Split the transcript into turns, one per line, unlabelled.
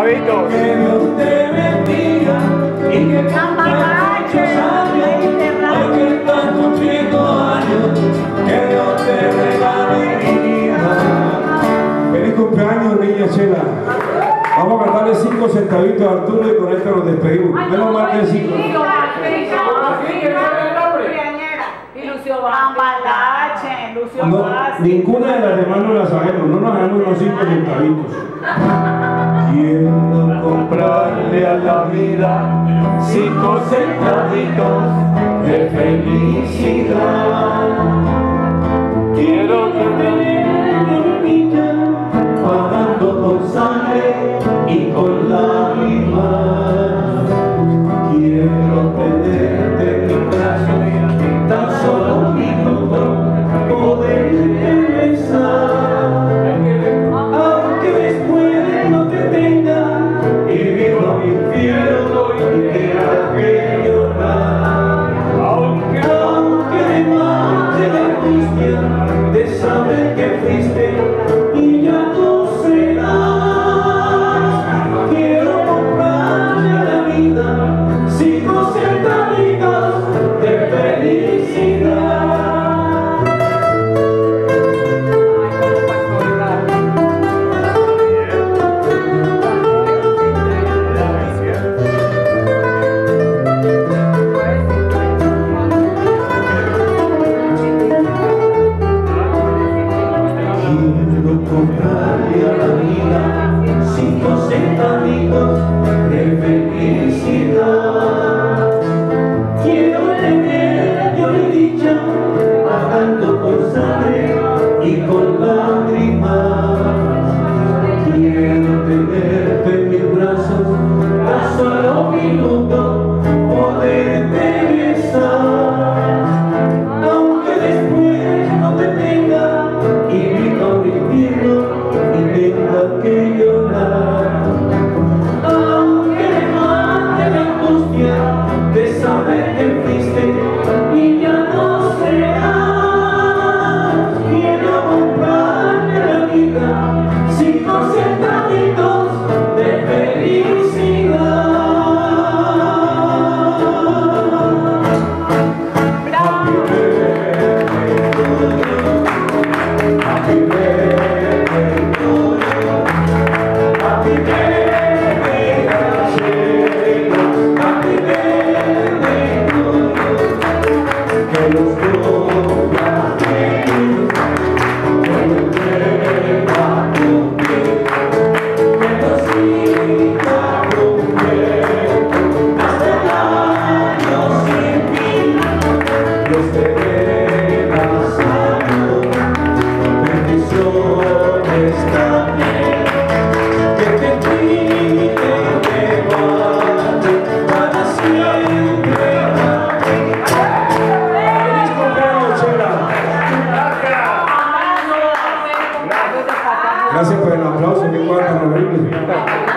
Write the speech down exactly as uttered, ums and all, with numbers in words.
centavitos.
Que Dios te bendiga y que muchos años, hoy que estás cumpliendo años, que Dios te regale vida.
Feliz cumpleaños, niña Chela. Vamos a cantarle cinco centavitos a Arturo y con esto nos despedimos. Menos mal que cinco. No, ninguna de las demás no la sabemos, no nos hagamos unos cinco centavitos.
Quiero comprarle a la vida cinco centavitos de felicidad. Quiero que tener vida pagando con sangre y con lágrimas. Quiero tenerte en mi brazo tan solo un minuto, poderte besar, aunque después no te tenga y viva mi infierno y tenga que llorar. Aunque, aunque me mate la angustia de saber que fuiste y ya no serás. Quiero comprarle a la vida cinco centavitos de felicidad. Quiero comprarle a la vida cinco centavitos de felicidad. Quiero tener yo y dicha pagando con sangre y con lágrimas. Quiero tenerte en mis brazos tan solo un minuto, poderte besar, aunque después no te tenga y viva un infierno y tenga que llorar. Aunque me mate la angustia de saber que fuiste y ya no serás. Quiero comprarle la vida cinco centavitos de felicidad. Happy birthday to you. Happy birthday to you. Happy birthday, Chela. Happy birthday to you. Que los cumplas feliz, que los lleva tu pie, que los siga cumpliendo hasta el año sin fin. Dios te dé más salud, bendiciones también, que te cuide y te guarde para siempre.
¡Feliz cumpleaños, Chela! Gracias por el aplauso, que cuarto horrible.